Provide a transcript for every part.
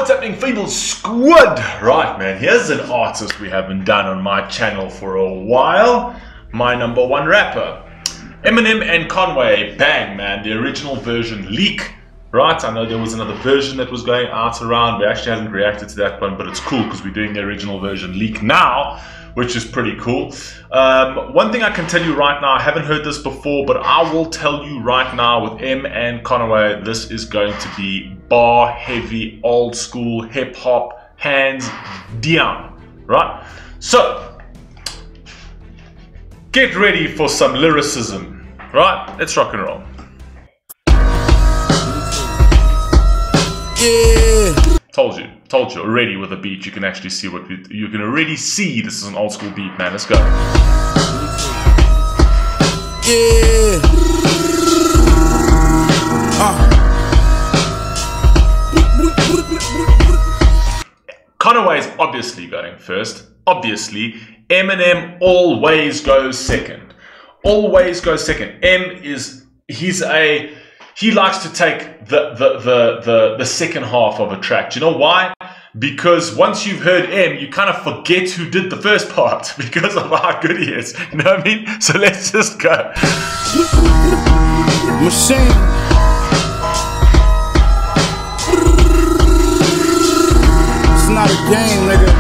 What's happening, Feeble Squad? Right, man, here's an artist we haven't done on my channel for a while. My #1 rapper, Eminem and Conway. Bang, man, the original version leak. Right, I know there was another version that was going out around. We actually haven't reacted to that one, but it's cool because we're doing the original version leak now, which is pretty cool. One thing I can tell you right now, I haven't heard this before, but I will tell you right now with M and Conway, this is going to be bar heavy, old school hip hop, hands down, right? So, get ready for some lyricism, right? Let's rock and roll. Yeah. Told you already with the beat. You can actually see what you can already see. This is an old school beat, man. Let's go. Yeah. Conway's obviously going first. Obviously, Eminem always goes second. Always goes second. He likes to take the second half of a track. Do you know why? Because once you've heard M, you kind of forget who did the first part because of how good he is. You know what I mean? So let's just go. Machine. It's not a game, nigga.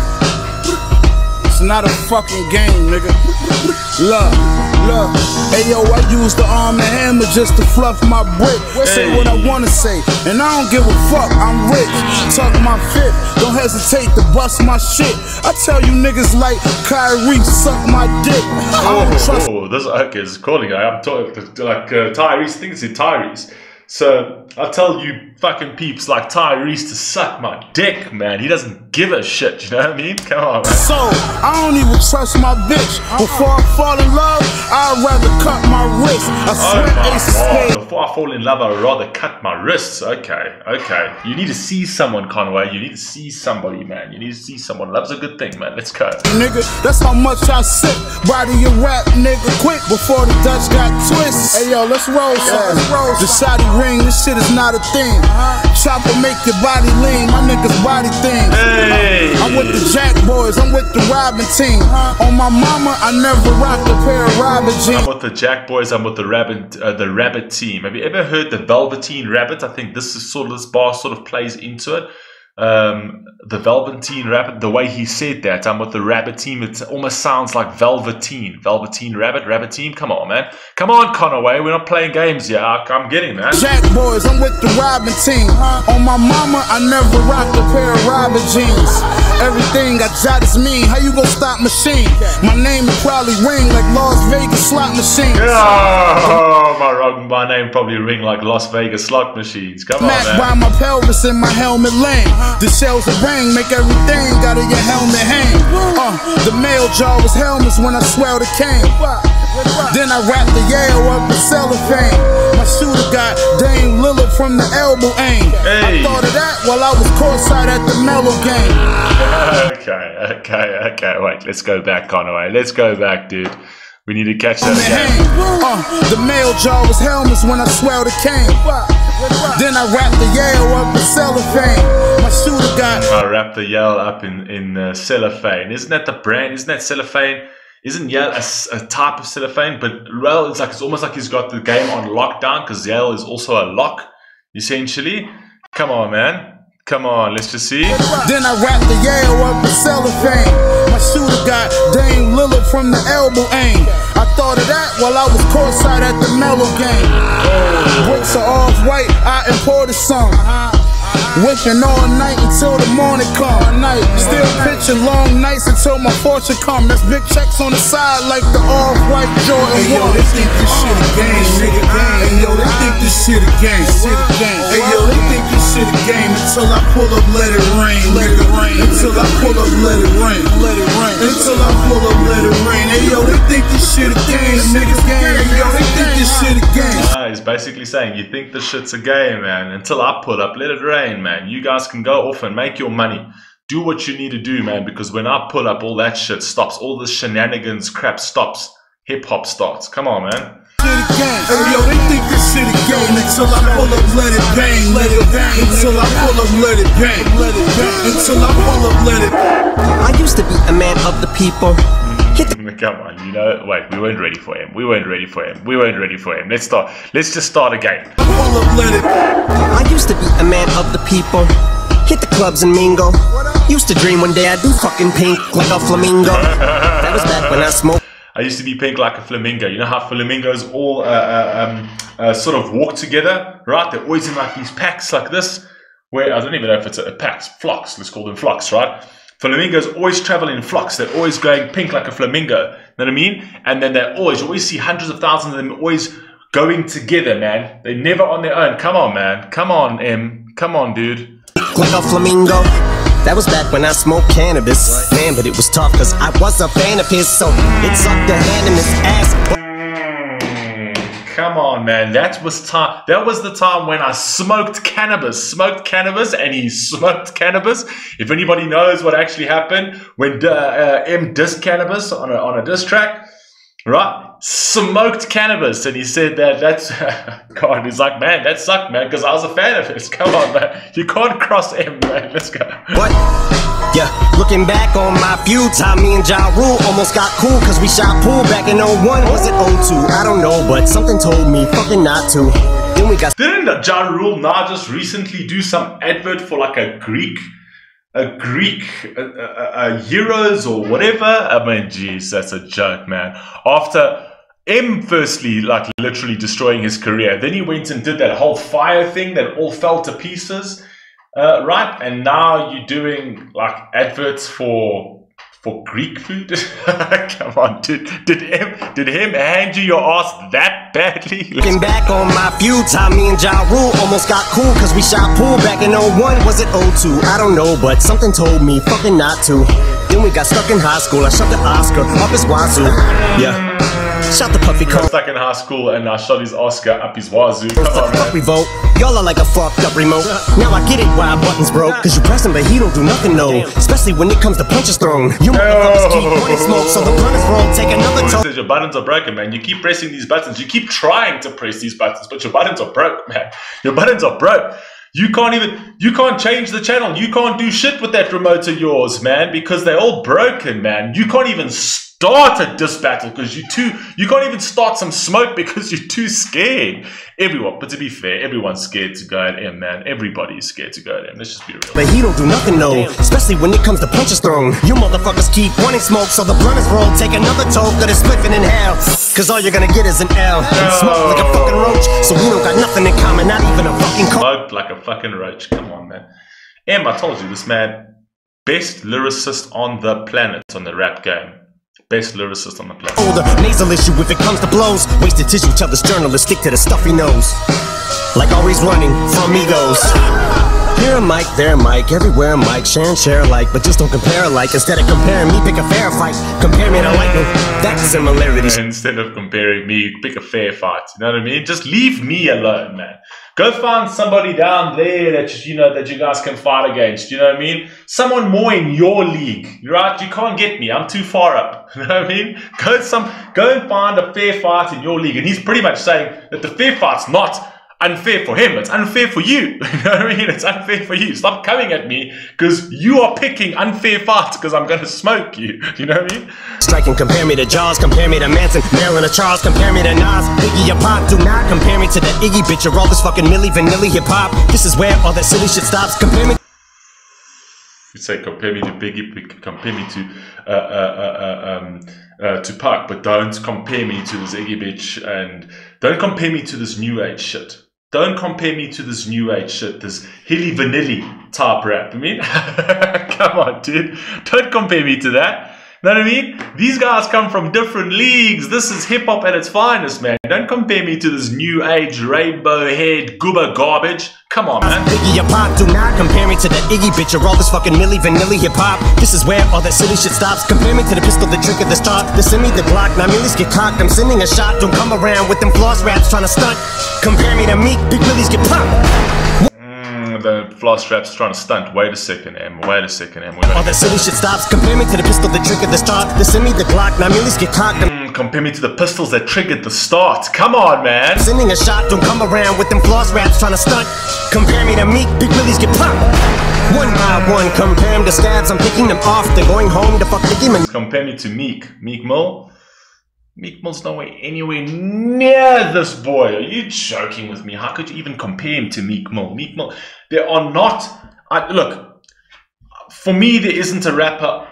It's not a fucking game, nigga. Look. Ayo, I use the arm and hammer just to fluff my brick. Say what I wanna say, and I don't give a fuck, I'm rich. Talk my fit, don't hesitate to bust my shit. I tell you niggas like Kyrie, suck my dick. I don't trust. This okay, it's calling. I'm talking like Tyrese thinks it's Tyrese. So I tell you fucking peeps like Tyrese to suck my dick, man. He doesn't give a shit, you know what I mean? Come on, man. So, I don't even trust my bitch. Before I fall in love, I'd rather cut my wrist. I swear ace of spades. Before I fall in love, I'd rather cut my wrists. Okay. You need to see someone, Conway. You need to see somebody, man. You need to see someone. Love's a good thing, man. Let's go. Nigga, that's how much I sip. Body your rap, nigga, quick before the Dutch got twists. Hey, yo, let's roll, son. The Saudi ring, this shit is not a thing. Chopper make your body lean, my niggas body thing. Hey. I'm with the Jack Boys, I'm with the Robin team. On my mama, I never rocked a pair of Robin jeans. I'm with the Jack Boys, I'm with the Rabbit team. Have you ever heard the Velveteen Rabbit? I think this bar sort of plays into it. The Velveteen Rabbit, the way he said that, I'm with the Rabbit team, it almost sounds like Velveteen Rabbit team. Come on, man. Come on, Conway, we're not playing games yet. I'm getting that. Jack Boys, I'm with the Robin team. On my mama, I never rocked a pair of Robin jeans. Everything I jot is mean. How you gon' stop machine? My name will probably ring like Las Vegas slot machines. Oh, my name probably ring like Las Vegas slot machines. Come on, man. Smack by my pelvis and my helmet lane. The shells of bang make everything out of your helmet hang. The mail jar was helmets when I swelled the cane. Then I wrapped the Yale up in cellophane. My shooter got Dame Lillard from the elbow aim. I thought of that while I was courtside at the Mellow game. Okay. Wait, let's go back, Conway. Let's go back, dude. We need to catch that again. The mail jar was helmets when I swelled the cane. Then I wrapped the Yale up in cellophane. My shooter got. I wrapped the Yale up in cellophane. Isn't that the brand? Isn't that cellophane? Isn't Yale a type of cellophane? But well, it's almost like he's got the game on lockdown because Yale is also a lock, essentially. Come on, man. Come on, let's just see. Then I wrapped the Yale up in cellophane. My shooter got Dame Lillard from the elbow aim. I thought of that while I was courtside at the Mellow game. Bricks are off-white, I imported some. Whipping all night until the morning come. Still pitching long nights until my fortune come. That's big checks on the side like the off-white Jordan 1. Hey yo, they think this shit a game, nigga. Hey yo, they think this shit a game. Hey yo, they think this shit a game until I pull up, let it rain. Until I pull up, let it rain. Until I pull up, let it rain. Hey yo, they think this shit a game, nigga. Hey yo, they think this shit a game. He's basically saying, you think this shit's a game, man. Until I pull up, let it rain, man. You guys can go off and make your money. Do what you need to do, man, because when I pull up, all that shit stops. All this shenanigans crap stops. Hip hop starts. Come on, man. shit a game. Hey yo, they think this shit a game until I pull up, let it bang, let it bang. Until I pull up, let it bang, let it bang. Until I pull up, let it. I used to be a man of the people. Come on, you know, wait, we weren't ready for him. We weren't ready for him. We weren't ready for him. Let's start. Let's just start again. Pull up, let it. I used to be a man of the people. Hit the clubs and mingle. Used to dream one day I'd be fucking pink like a flamingo. That was back when I smoked. I used to be pink like a flamingo. You know how flamingos all sort of walk together, right? They're always in like these packs like this. Where I don't even know if it's a packs, flocks. Let's call them flocks, right? Flamingos always travel in flocks. They're always going pink like a flamingo. You know what I mean? And then you always see hundreds of thousands of them always going together, man. They're never on their own. Come on, man. Come on, M. Come on, dude. Like a flamingo. That was back when I smoked cannabis. Man, but it was tough because I was a fan of his, so it sucked the hand in his ass. Come on, man. That was the time when I smoked cannabis. And he smoked cannabis. If anybody knows what actually happened when M dissed cannabis on a diss track, right? Smoked cannabis, and he said that's God. He's like, man, that sucked, man, because I was a fan of his. Come on, man. You can't cross M, man. Let's go. What? Yeah, looking back on my feud time, me and Ja Rule almost got cool cause we shot pool back in 01. Was it 02? I don't know, but something told me fucking not to. Then we got. Didn't Ja Rule now just recently do some advert for like a Greek Euros or whatever? I mean, jeez, that's a joke, man. After M firstly, like literally destroying his career, then he went and did that whole fire thing that all fell to pieces. Right, and now you're doing like adverts for Greek food. Come on, dude. Did him hand you your ass that badly? Looking back on my feud time, me and Ja Rule almost got cool cause we shot pool back in 01. Was it 02? I don't know, but something told me fucking not to. Then we got stuck in high school. I shot the Oscar up his wazoo. Yeah. Shot the puffy coat. Stuck in high school and I shot his Oscar up his wazoo. Come on, man. Revolt. Y'all are like a fucked up remote. Now I get it why buttons broke. Cause you press him but he don't do nothing, no. Especially when it comes to punches thrown. You motherfuckers keep pointing smoke, so the blunt is wrong. Take another toe. Your buttons are broken, man. You keep pressing these buttons. You keep trying to press these buttons, but your buttons are broke, man. Your buttons are broke. You can't change the channel. You can't do shit with that remote of yours, man, because they're all broken, man. You can't even start a diss battle because you can't even start some smoke because you're too scared. But to be fair, everyone's scared to go at M, man. Everybody's scared to go at M. Let's just be real. But he don't do nothing, no. Especially when it comes to punches thrown. You motherfuckers keep wanting smoke, so the blunt is rolled. Take another toke that is spliffing in hell. Cause all you're gonna get is an L. And smoke like a fucking roach, so we don't got nothing in common, not even a fucking smoked like a fucking roach. Come on, man. M, I told you, this man, best lyricist on the planet on the rap game. Best lyricist on the planet. Older nasal issue if it comes to blows. Wasted tissue, tell this journalist stick to the stuff he knows. Like always running from egos. Here a mic, there a mic, everywhere a mic. Share and share alike, but just don't compare alike. Instead of comparing me, pick a fair fight. Compare me to lightning, that's similarities. Instead of comparing me, pick a fair fight. You know what I mean? Just leave me alone, man. Go find somebody down there that you guys can fight against. You know what I mean? Someone more in your league, right? You can't get me. I'm too far up. You know what I mean? Go and find a fair fight in your league. And he's pretty much saying that the fair fight's not unfair for him. It's unfair for you. You know what I mean? It's unfair for you. Stop coming at me because you are picking unfair fights because I'm going to smoke you. You know what I mean? Strike and compare me to Jaws, compare me to Manson, Marilyn or Charles, compare me to Nas, Biggie or Pop. Do not compare me to the Iggy bitch or all this fucking Milli Vanilli hip hop. This is where all that silly shit stops. Compare me. You say compare me to Biggie, compare me to Pac, but don't compare me to this Iggy bitch and don't compare me to this new age shit. Don't compare me to this new age shit, this Hilly Vanilli type rap. I mean, come on, dude. Don't compare me to that. Know what I mean? These guys come from different leagues. This is hip hop at its finest, man. Don't compare me to this new age rainbow head goober garbage. Come on, man. Biggie or Pop, do not compare me to that Iggy bitch or all this fucking Milli Vanilli hip hop. This is where all that silly shit stops. Compare me to the pistol, the trick of the start. The send me the Glock, now Millies get cocked. I'm sending a shot. Don't come around with them floss raps trying to stunt. Compare me to Meek, big Millies get pumped. The floss raps trying to stunt. Wait a second, M. Wait a second, M. All that silly shit stops. Compare me to the pistol, the trick of the start. The send me the Glock, now Millies get cocked. compare me to the pistols that triggered the start. Come on, man. Sending a shot, don't come around with them floss raps trying to stunt. Compare me to Meek, big willies get pumped. One by one, compare him to stabs, I'm picking them off. They're going home to fuck the demon. Compare me to Meek Mill. Meek Mill's nowhere anywhere near this boy. Are you joking with me? How could you even compare him to Meek Mill? Meek Mill, there are not. Look, for me, there isn't a rapper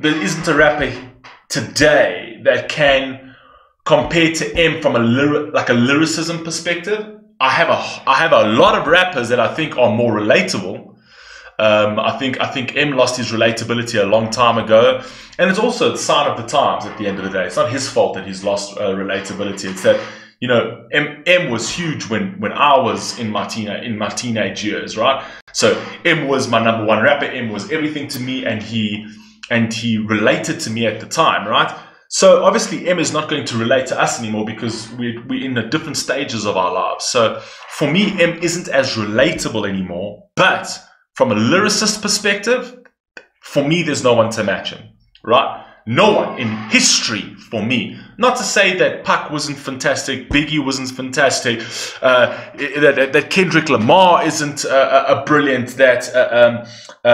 today that can compare to M from a lyricism perspective. I have a lot of rappers that I think are more relatable. I think M lost his relatability a long time ago, and it's also a sign of the times. At the end of the day, it's not his fault that he's lost relatability. It's that, you know, M was huge when I was in my teenage years, right? So M was my number one rapper. M was everything to me, and he related to me at the time, right? So obviously M is not going to relate to us anymore because we're in the different stages of our lives. So for me, M isn't as relatable anymore, but from a lyricist perspective, for me, there's no one to match him, right? No one in history for me. Not to say that Pac wasn't fantastic, Biggie wasn't fantastic, that Kendrick Lamar isn't brilliant, that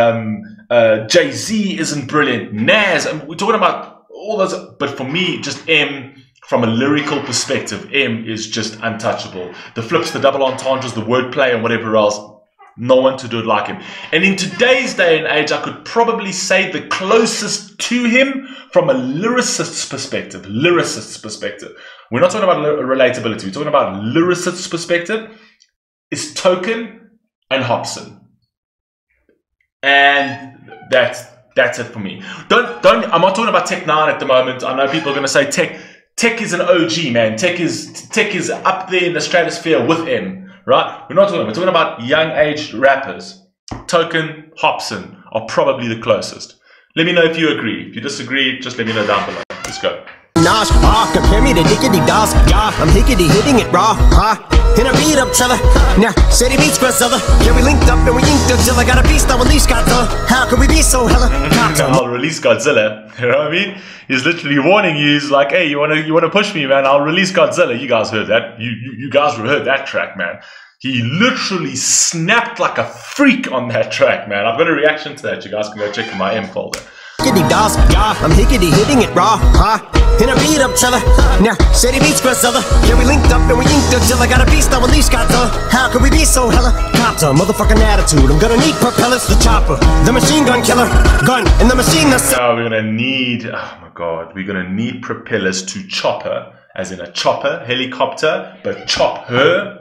Jay-Z isn't brilliant, Nas, we're talking about all those, but for me, just M, from a lyrical perspective, M is just untouchable. The flips, the double entendres, the wordplay, and whatever else, no one to do it like him. And in today's day and age, I could probably say the closest to him from a lyricist's perspective. We're not talking about relatability. We're talking about lyricist's perspective. Is Token and Hopsin. And that's it for me. I'm not talking about Tech 9 at the moment. I know people are going to say Tech is an OG, man. Tech is up there in the stratosphere with M. Right? We're talking about young age rappers. Token, Hopsin are probably the closest. Let me know if you agree. If you disagree, just let me know down below. Let's go. Nosh, compare me to Dickety Doss, yeah, I'm hickety hitting it raw, in a beat up trailer. Now, Shady beats Godzilla. Yeah, we linked up and we inked until I got a beast, I'll release Godzilla. How could we be so hella? I'll release Godzilla. You know what I mean? He's literally warning you. He's like, hey, you wanna push me, man? I'll release Godzilla. You guys heard that? You guys heard that track, man. He literally snapped like a freak on that track, man. I've got a reaction to that. You guys can go check in my M folder. Hickety Doss, yeah, I'm hickety hitting it raw, in a beat up trailer. Now, Shady beats Godzilla. Yeah, we linked up and we inked until I got a beast, I'll release Godzilla. How could we be so hella? Cops a motherfucking attitude. I'm gonna need propellers, the chopper, the machine gun killer, gun, and the machine that's. Now we're gonna need, oh my god, we're gonna need propellers to chop her, as in a chopper, helicopter, but chop her.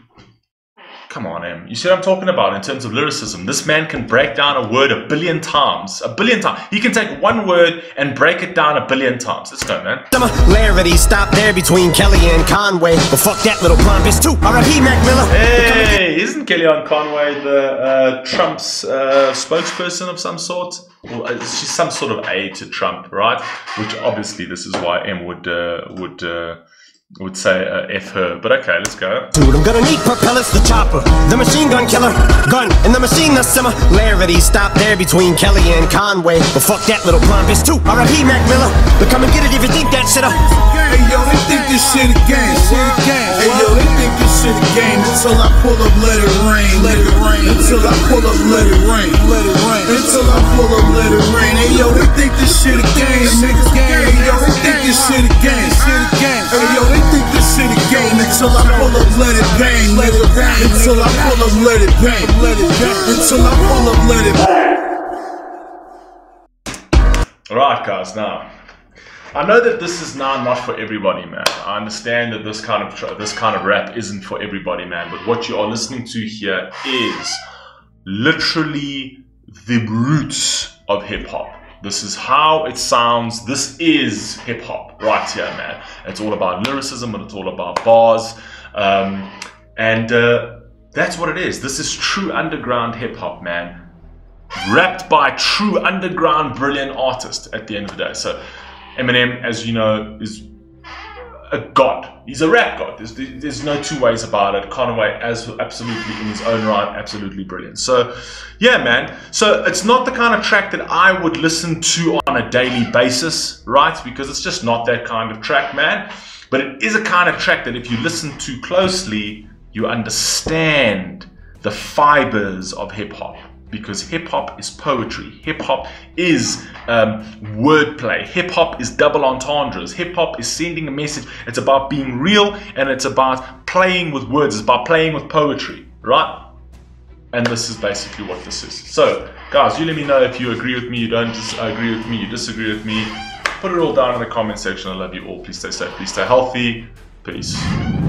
Come on, Em. You see what I'm talking about in terms of lyricism? This man can break down a word a billion times. A billion times. He can take one word and break it down a billion times. Let's go, man. Similarity stop there between Kelly and Conway. But fuck that little blonde bitch too. R.I.P. Mac Miller. Hey, isn't Kellyanne Conway the Trump's spokesperson of some sort? Well, she's some sort of aide to Trump, right? Which obviously this is why M would say F her, but okay, let's go. Dude, I'm gonna need propellers, the chopper, the machine gun killer, gun, and the machine that's similarity stop there between Kelly and Conway. But fuck that little blonde bitch too. R.I.P. Mac Miller. But come and get it if you think that shit up. Hey yo, they think this shit a game. Hey yo, they think this shit a game until I pull up, let it rain. Until I pull up, let it rain. Until I pull up, let it rain. Hey yo, they think this shit a game, niggas. Hey yo, they think this shit a game. Hey yo, they think this shit a game until I pull up, let it bang. Until I pull up, let it bang. Until I pull up, let it bang. Alright guys, now I know that this is now not for everybody, man. I understand that this kind of rap isn't for everybody, man. But what you are listening to here is literally the roots of hip hop. This is how it sounds. This is hip hop right here, man. It's all about lyricism and it's all about bars. That's what it is. This is true underground hip hop, man. Rapped by true underground brilliant artists at the end of the day. So Eminem, as you know, is a god. He's a rap god. There's no two ways about it. Conway, as absolutely in his own right, absolutely brilliant. So, yeah, man. So it's not the kind of track that I would listen to on a daily basis, right? Because it's just not that kind of track, man. But it is a kind of track that if you listen to closely, you understand the fibers of hip-hop. Because hip-hop is poetry. Hip-hop is wordplay. Hip-hop is double entendres. Hip-hop is sending a message. It's about being real, and it's about playing with words. It's about playing with poetry, right? And this is basically what this is. So, guys, you let me know if you agree with me, you don't agree with me, you disagree with me. Put it all down in the comment section. I love you all. Please stay safe. Please stay healthy. Peace.